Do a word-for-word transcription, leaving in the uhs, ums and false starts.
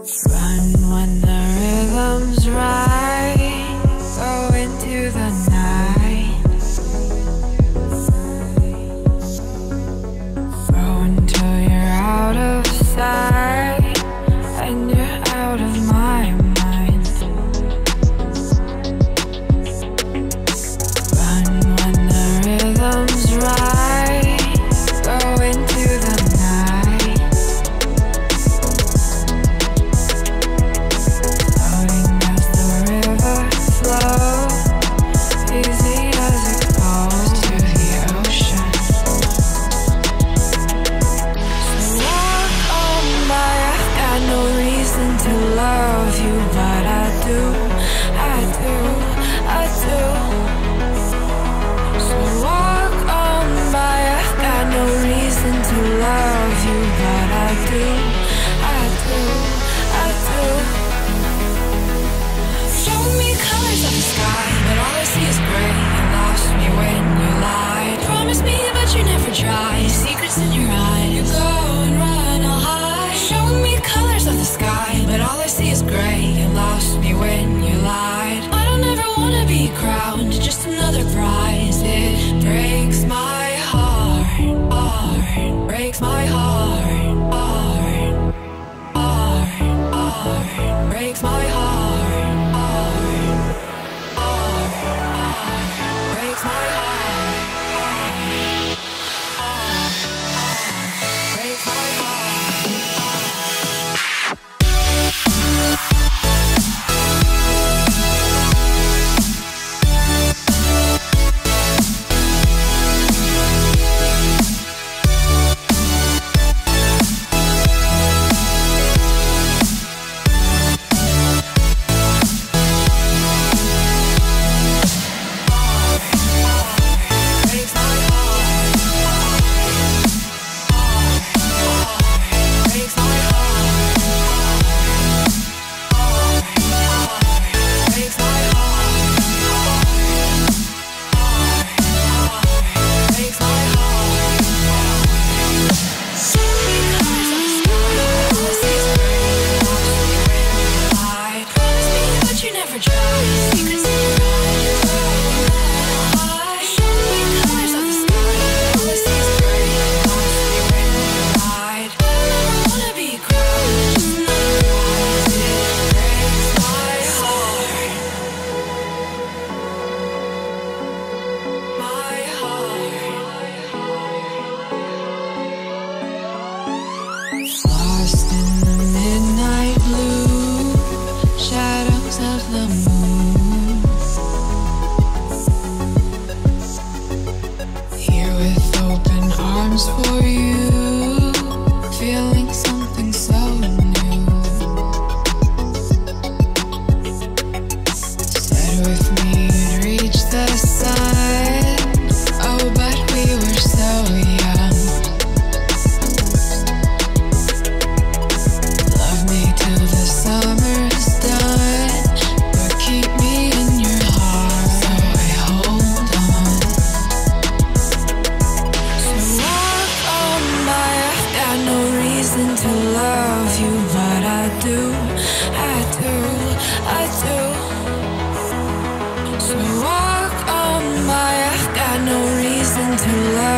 Run when the rhythm's right, go into the night. Go until you're out of sight and you're out of my mind. Run when the rhythm's right, go into the night. Floating as the river flows, easy as it goes to the ocean. So walk on by, I've got no reason to love you, but I do, I do, I do. So walk on by, I've got no reason to love you, but I do, I do, I do. Show me colors of the sky, but all I see is gray. You lost me when you lied. Promise me, but you never tried. Secrets in your eyes, you go and run, I'll hide. Show me colors of the sky, but all I see is gray. You lost me when you lied. I don't ever wanna be crowned, just another prize. It breaks my heart, heart, breaks my heart, heart, heart, heart, breaks my heart, heart, heart, heart, breaks my heart, heart, heart, breaks my heart. Lost in the midnight blue shadows of the moon. Here with open arms for you, feeling something so new. Said with me you'd reach the sun, oh but we were so young. Till the summer's done, but keep me in your heart, so I hold on. So walk on by, I've got no reason to love you, but I do, I do, I do. So walk on by, I've got no reason to love